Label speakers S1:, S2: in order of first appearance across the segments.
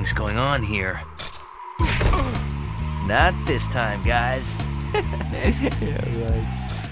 S1: is going on here? Not this time, guys.
S2: Yeah, right.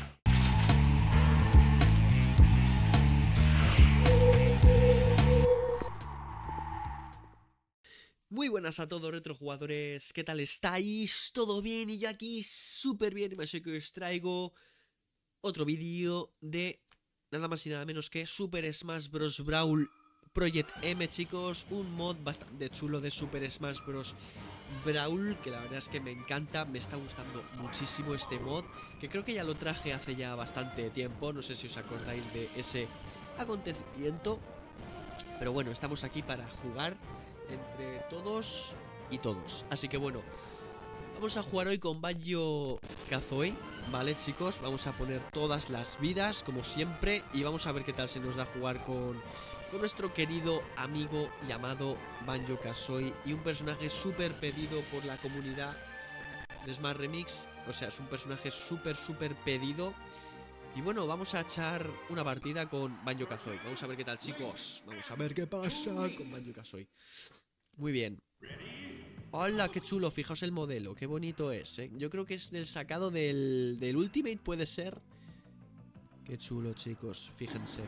S2: Muy buenas a todos retrojugadores, ¿qué tal estáis? ¿Todo bien? Y yo aquí súper bien, y me sé que os traigo otro vídeo de nada más y nada menos que Super Smash Bros. Brawl Project M, chicos. Un mod bastante chulo de Super Smash Bros. Brawl, que la verdad es que me encanta, me está gustando muchísimo este mod, que creo que ya lo traje hace ya bastante tiempo, no sé si os acordáis de ese acontecimiento. Pero bueno, estamos aquí para jugar entre todos y todos. Así que bueno, vamos a jugar hoy con Banjo-Kazooie, ¿vale, chicos? Vamos a poner todas las vidas, como siempre, y vamos a ver qué tal se nos da jugar con nuestro querido amigo llamado Banjo-Kazooie. Y un personaje súper pedido por la comunidad de Smash Remix. O sea, es un personaje súper pedido. Y bueno, vamos a echar una partida con Banjo-Kazooie. Vamos a ver qué tal, chicos. Vamos a ver qué pasa con Banjo-Kazooie. Muy bien. Hola, qué chulo, fijaos el modelo, qué bonito es, ¿eh? Yo creo que es del sacado del Ultimate, puede ser. Qué chulo, chicos, fíjense.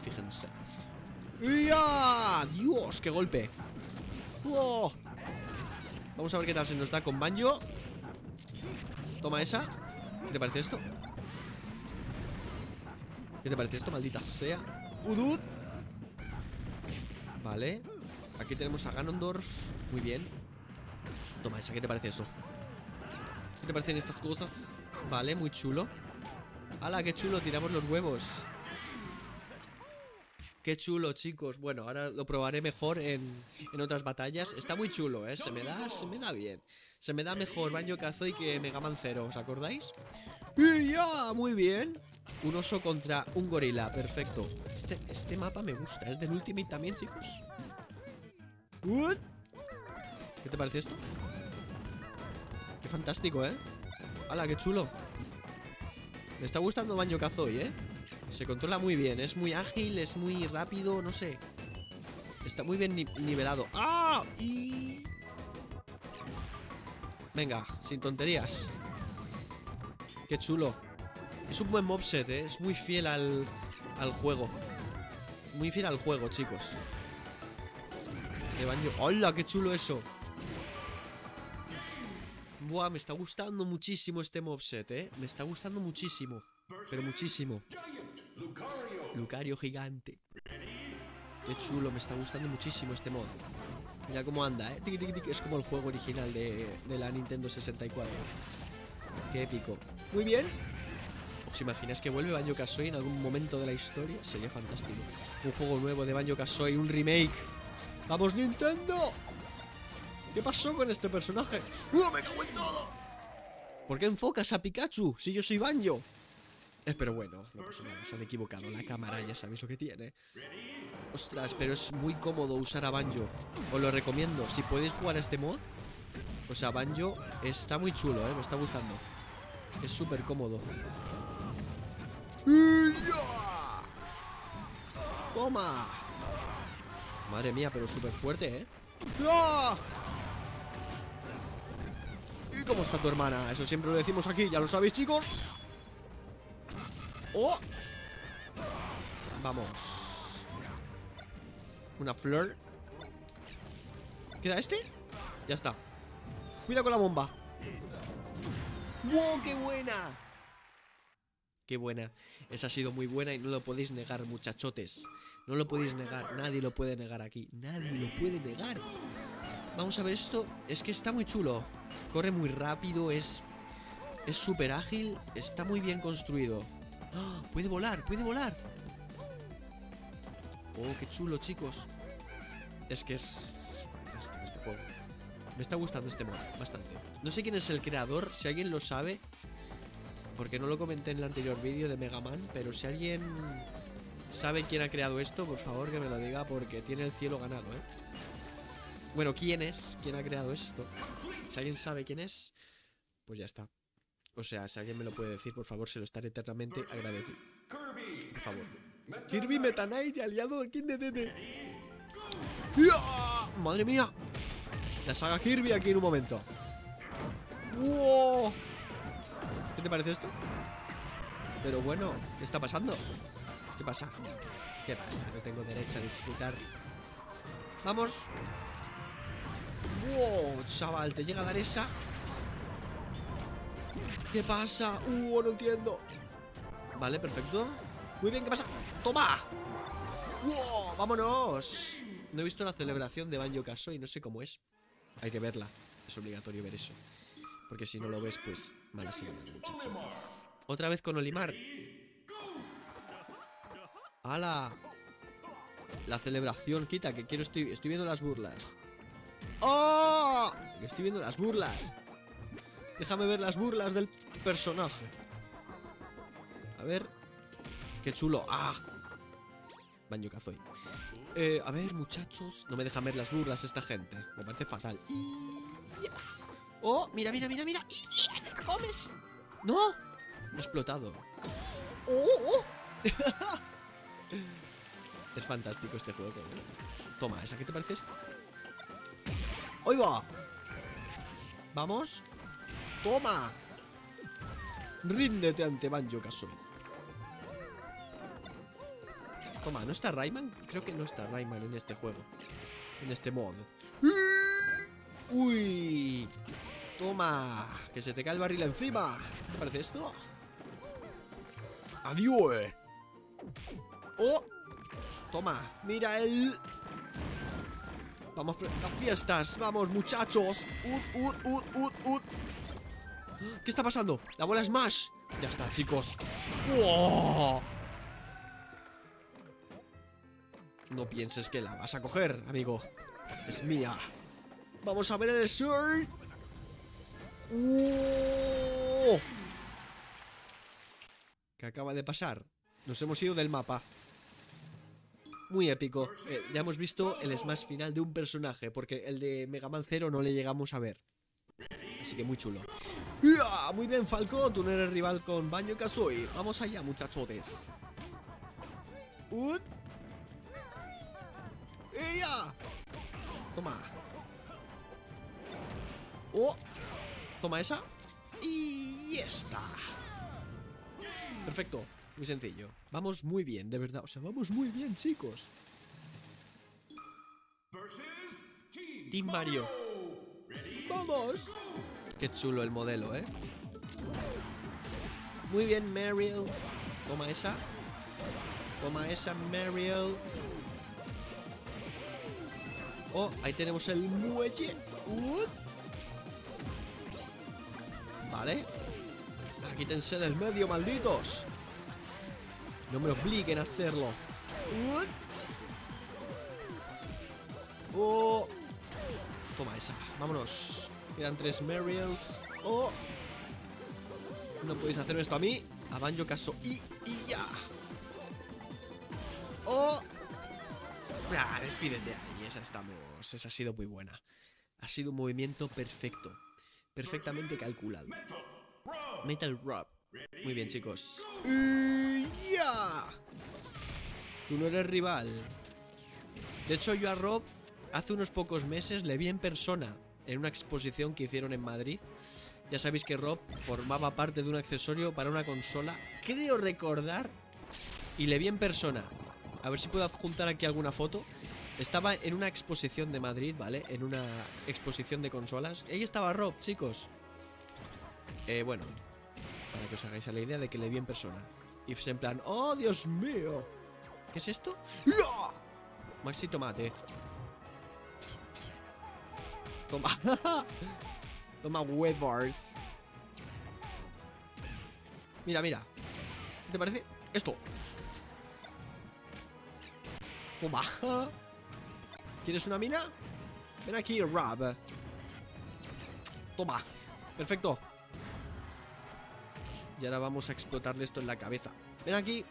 S2: ¡Ya! ¡Dios, qué golpe! ¡Wow! Vamos a ver qué tal se nos da con Banjo. Toma esa. ¿Qué te parece esto? ¿Qué te parece esto, maldita sea? ¡Udud! Vale. Aquí tenemos a Ganondorf. Muy bien. Toma esa, ¿qué te parece eso? ¿Qué te parecen estas cosas? Vale, muy chulo. ¡Hala, qué chulo! Tiramos los huevos. Qué chulo, chicos. Bueno, ahora lo probaré mejor en otras batallas. Está muy chulo, ¿eh? Se me da bien. Se me da mejor Banjo-Kazooie que Mega Man Zero, ¿os acordáis? ¡Y ya! Muy bien. Un oso contra un gorila, perfecto. Este mapa me gusta. ¿Es del Ultimate también, chicos? ¿What? ¿Qué te parece esto? Qué fantástico, ¿eh? ¡Hala, qué chulo! Me está gustando Banjo-Kazooie, ¿eh? Se controla muy bien, es muy ágil, es muy rápido, no sé. Está muy bien nivelado. ¡Ah! Y... venga, sin tonterías. Qué chulo. Es un buen mobset, ¿eh? Es muy fiel al juego. Muy fiel al juego, chicos. De Banjo. ¡Hola, qué chulo eso! Buah, me está gustando muchísimo este mobset, ¿eh? Me está gustando muchísimo. Pero muchísimo. Lucario gigante. Qué chulo, me está gustando muchísimo este mod. Mira cómo anda, ¿eh? Es como el juego original de la Nintendo 64. Qué épico. Muy bien. ¿Os imagináis que vuelve Banjo-Kazooie en algún momento de la historia? Sería fantástico. Un juego nuevo de Banjo-Kazooie, un remake. ¡Vamos, Nintendo! ¿Qué pasó con este personaje? ¡Oh, me cago en todo! ¿Por qué enfocas a Pikachu si yo soy Banjo? Pero bueno, no pasa nada, se han equivocado. La cámara ya sabéis lo que tiene. Ostras, pero es muy cómodo usar a Banjo. Os lo recomiendo, si podéis jugar a este mod. O sea, Banjo está muy chulo, me está gustando. Es súper cómodo. ¡Toma! Madre mía, pero súper fuerte, ¿Y cómo está tu hermana? Eso siempre lo decimos aquí, ya lo sabéis, chicos. ¡Oh! Vamos. Una flor. ¿Queda este? Ya está. Cuidado con la bomba. ¡Wow! ¡Qué buena! ¡Qué buena! Esa ha sido muy buena y no lo podéis negar, muchachotes. No lo podéis negar. Nadie lo puede negar aquí. Nadie lo puede negar. Vamos a ver esto. Es que está muy chulo. Corre muy rápido. Es súper ágil. Está muy bien construido. ¡Oh! ¡Puede volar! ¡Puede volar! ¡Oh, qué chulo, chicos! Es que es fantástico este juego. Me está gustando este mod bastante. No sé quién es el creador, si alguien lo sabe, porque no lo comenté en el anterior vídeo de Mega Man, pero si alguien sabe quién ha creado esto, por favor que me lo diga, porque tiene el cielo ganado, ¿eh? Bueno, ¿quién es? ¿Quién ha creado esto? Si alguien sabe quién es, pues ya está. O sea, si alguien me lo puede decir, por favor, se lo estaré eternamente agradecido. Por favor. Kirby, Meta Knight y aliado, ¿quién de Dede? ¡Ya! ¡Madre mía! La saga Kirby aquí en un momento. ¡Wow! ¿Qué te parece esto? Pero bueno, ¿qué está pasando? ¿Qué pasa? ¿Qué pasa? No tengo derecho a disfrutar. ¡Vamos! ¡Wow! Chaval, ¿te llega a dar esa? ¿Qué pasa? No entiendo. Vale, perfecto. Muy bien, ¿qué pasa? ¡Toma! ¡Wow! ¡Vámonos! No he visto la celebración de Banjo-Kazooie, no sé cómo es. Hay que verla. Es obligatorio ver eso. Porque si no lo ves, pues mala señal, muchacho. Otra vez con Olimar. ¡Hala! La celebración, quita, que quiero, estoy viendo las burlas. ¡Oh! Que estoy viendo las burlas. Déjame ver las burlas del personaje. A ver. ¡Qué chulo! ¡Ah! Banjo-Kazooie. A ver, muchachos. No me dejan ver las burlas esta gente. Me parece fatal. ¡Oh! Mira, mira, mira, mira. ¿Te comes? ¡No! Me ha explotado. ¡Oh! Es fantástico este juego, ¿eh? Toma, ¿esa qué te parece? ¡Ahí va! ¡Vamos! ¡Toma! Ríndete ante Banjo-Kazooie. Toma, ¿no está Rayman? Creo que no está Rayman en este juego. En este mod. ¡Uy! Toma, que se te cae el barril encima. ¿Te parece esto? ¡Adiós! ¡Oh! Toma, mira el... Vamos, las fiestas. Vamos, muchachos. ¿Qué está pasando? La bola Smash. Ya está, chicos. ¡Wow! No pienses que la vas a coger, amigo. Es mía. Vamos a ver el Sword. ¿Qué acaba de pasar? Nos hemos ido del mapa. Muy épico. Ya hemos visto el smash final de un personaje, porque el de Mega Man 0 no le llegamos a ver. Así que muy chulo. ¡Ya! Muy bien, Falco. Tú no eres rival con Banjo-Kazooie. Vamos allá, muchachotes. ¡Ella! Toma. ¡Oh! Toma esa. Y esta. Perfecto. Muy sencillo. Vamos muy bien, de verdad. O sea, vamos muy bien, chicos. Team Mario. ¡Vamos! Qué chulo el modelo, ¿eh? Muy bien, Mario. Toma esa. Toma esa, Mario. Oh, ahí tenemos el muelle. Vale. Quítense del medio, malditos. No me obliguen a hacerlo. Oh. Toma esa. Vámonos. Quedan 3 Marios. Oh. No podéis hacerme esto a mí. A Banjo-Kazooie. Y ya. Oh. Ah, despídete ahí. Esa estamos. Esa ha sido muy buena. Ha sido un movimiento perfecto. Perfectamente calculado. Metal Rob. Muy bien, chicos. ¡Ya! Tú no eres rival. De hecho, yo a Rob hace unos pocos meses le vi en persona en una exposición que hicieron en Madrid. Ya sabéis que Rob formaba parte de un accesorio para una consola, creo recordar, y le vi en persona. A ver si puedo adjuntar aquí alguna foto. Estaba en una exposición de Madrid, ¿vale? En una exposición de consolas. Ahí estaba Rob, chicos. Bueno, para que os hagáis a la idea de que le vi en persona. Y fue en plan, ¡oh, Dios mío! ¿Qué es esto? ¡Ya! Maxi Tomate. Toma. Toma huevos. Mira, mira. ¿Qué te parece? Esto. Toma. ¿Quieres una mina? Ven aquí, Rob. Toma. Perfecto. Y ahora vamos a explotarle esto en la cabeza. Ven aquí.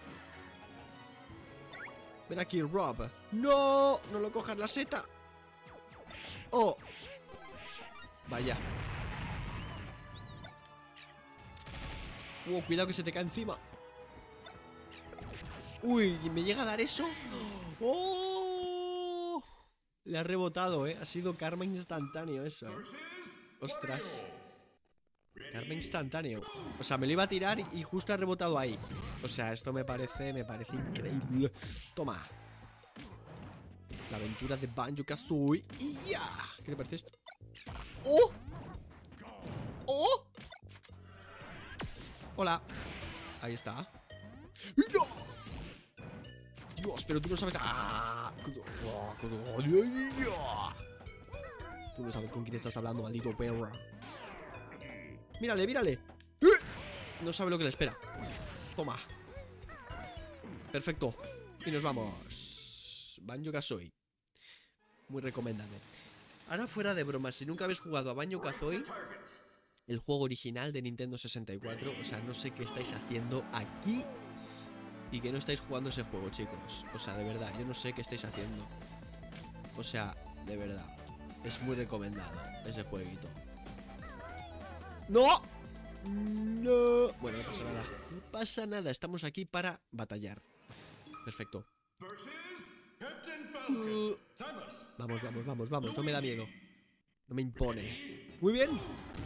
S2: Ven aquí, Rob. ¡No! No lo cojas la seta. ¡Oh! Vaya. Cuidado que se te cae encima. Uy, ¿me llega a dar eso? ¡Oh! Le ha rebotado, Ha sido karma instantáneo eso, Ostras. Karma instantáneo. O sea, me lo iba a tirar y justo ha rebotado ahí. O sea, esto me parece increíble. Toma. La aventura de Banjo-Kazooie. ¡Y ya! ¿Qué te parece esto? ¡Oh! ¡Oh! Hola. Ahí está. ¡No! Dios, pero tú no sabes. ¡Ah! Tú no sabes con quién estás hablando, maldito perro. Mírale, mírale. No sabe lo que le espera. Toma. Perfecto. Y nos vamos. Banjo-Kazooie. Muy recomendable. Ahora, fuera de bromas, si nunca habéis jugado a Banjo-Kazooie, el juego original de Nintendo 64, o sea, no sé qué estáis haciendo aquí y que no estáis jugando ese juego, chicos. O sea, de verdad, yo no sé qué estáis haciendo. O sea, de verdad, es muy recomendado ese jueguito. ¡No! ¡No! Bueno, no pasa nada. No pasa nada, estamos aquí para batallar. Perfecto. Vamos, vamos, vamos, vamos, no me da miedo. No me impone. Muy bien.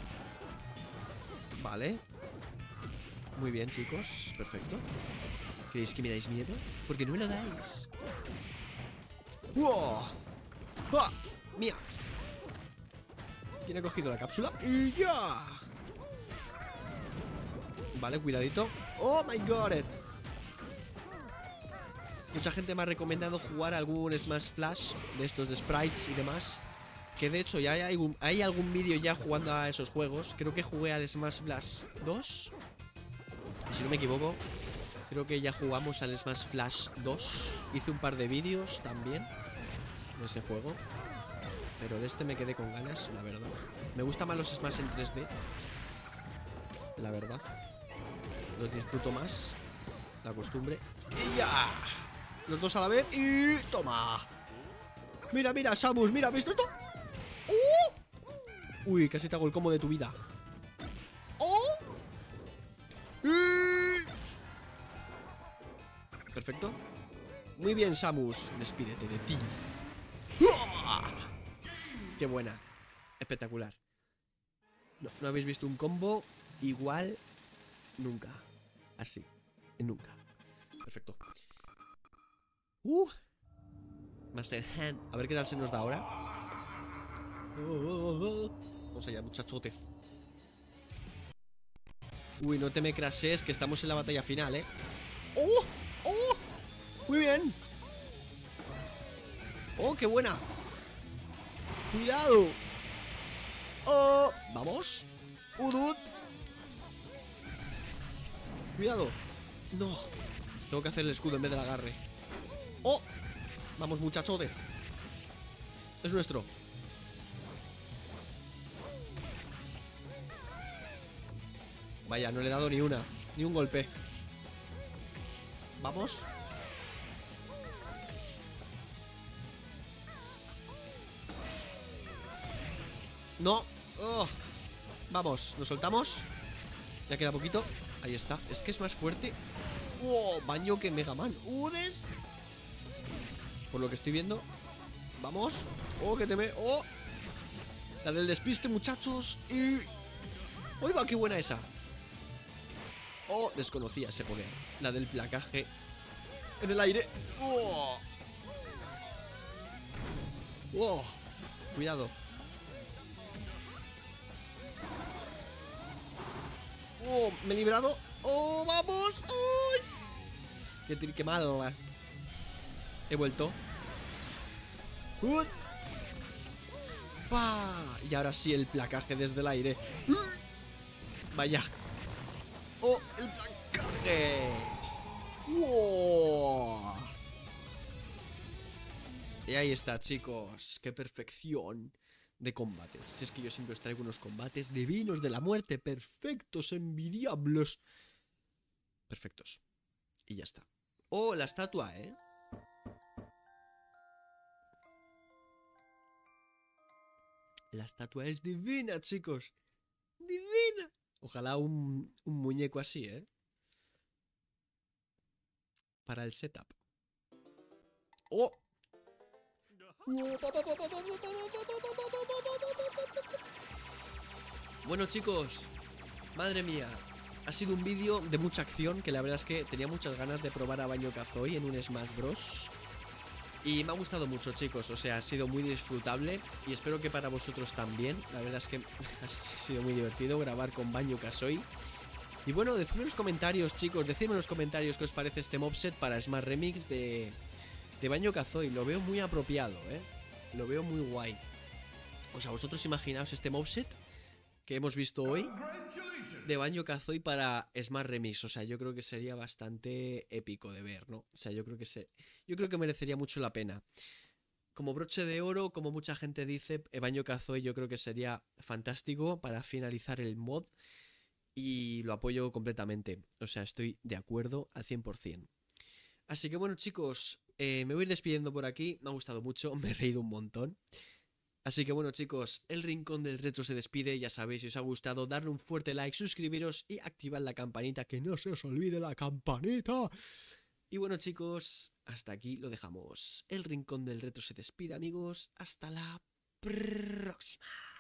S2: Vale. Muy bien, chicos, perfecto. ¿Creéis que me dais miedo? Porque no me lo dais. ¡Wow! ¡Ah! ¡Mía! ¿Quién ha cogido la cápsula? ¡Y ya! Vale, cuidadito. ¡Oh, my God! Mucha gente me ha recomendado jugar algún Smash Flash de estos de sprites y demás. Que de hecho ya hay algún vídeo ya jugando a esos juegos. Creo que jugué al Smash Flash 2. Si no me equivoco. Creo que ya jugamos al Smash Flash 2. Hice un par de vídeos también de ese juego. Pero de este me quedé con ganas, la verdad. Me gustan más los Smash en 3D. La verdad. Los disfruto más. La costumbre. ¡Y ya! Los dos a la vez y... ¡toma! Mira, mira, Samus, mira, ¿has visto esto? Uy, casi te hago el combo de tu vida. Perfecto. Muy bien, Samus. Despídete de ti. Qué buena. Espectacular. No habéis visto un combo igual nunca. Así. Nunca. Perfecto. Master Hand. A ver qué tal se nos da ahora. Vamos allá, muchachotes. Uy, no te me crashes, que estamos en la batalla final, ¡Oh! ¡Oh! Muy bien. ¡Oh, qué buena! ¡Cuidado! ¡Oh! ¡Vamos! ¡Udud! ¡Cuidado! ¡No! Tengo que hacer el escudo en vez del agarre. ¡Oh! Vamos, muchachotes. Es nuestro. Vaya, no le he dado ni una. Ni un golpe. Vamos. No. Oh. Vamos, nos soltamos. Ya queda poquito. Ahí está. Es que es más fuerte. Oh, Banjo que Mega Man. ¡Udes! Por lo que estoy viendo. Vamos. Oh, que te me... Oh. La del despiste, muchachos. Y... ¡uy, va! ¡Qué buena esa! Oh, desconocía ese poder. La del placaje en el aire. Oh. Oh. Cuidado. Oh, me he librado. Oh, vamos. ¡Ay! Qué mal. He vuelto. ¡Pah! Y ahora sí el placaje desde el aire. Vaya. ¡Oh, el placaje! ¡Wow! Y ahí está, chicos. ¡Qué perfección de combates! Si es que yo siempre os traigo unos combates divinos de la muerte. Perfectos, envidiables. Perfectos. Y ya está. ¡Oh, la estatua, La estatua es divina, chicos. ¡Divina! Ojalá un muñeco así, Para el setup. ¡Oh! Bueno, chicos, madre mía, ha sido un vídeo de mucha acción, que la verdad es que tenía muchas ganas de probar a Banjo-Kazooie en un Smash Bros. Y me ha gustado mucho, chicos, o sea, ha sido muy disfrutable y espero que para vosotros también. La verdad es que ha sido muy divertido grabar con Banjo-Kazooie. Y bueno, decidme en los comentarios, chicos, decidme en los comentarios qué os parece este mobset para Smash Remix de Banjo-Kazooie. Lo veo muy apropiado, lo veo muy guay. O sea, vosotros imaginaos este mobset que hemos visto hoy de Banjo-Kazooie para Smash Remix. O sea, yo creo que sería bastante épico de ver, ¿no? O sea, yo creo que merecería mucho la pena. Como broche de oro, como mucha gente dice, Banjo-Kazooie yo creo que sería fantástico para finalizar el mod. Y lo apoyo completamente. O sea, estoy de acuerdo al 100%. Así que bueno, chicos, me voy a ir despidiendo por aquí. Me ha gustado mucho, me he reído un montón. Así que bueno, chicos, el Rincón del Retro se despide. Ya sabéis, si os ha gustado, darle un fuerte like, suscribiros y activar la campanita. Que no se os olvide la campanita. Y bueno, chicos, hasta aquí lo dejamos. El Rincón del Retro se despide, amigos. Hasta la próxima.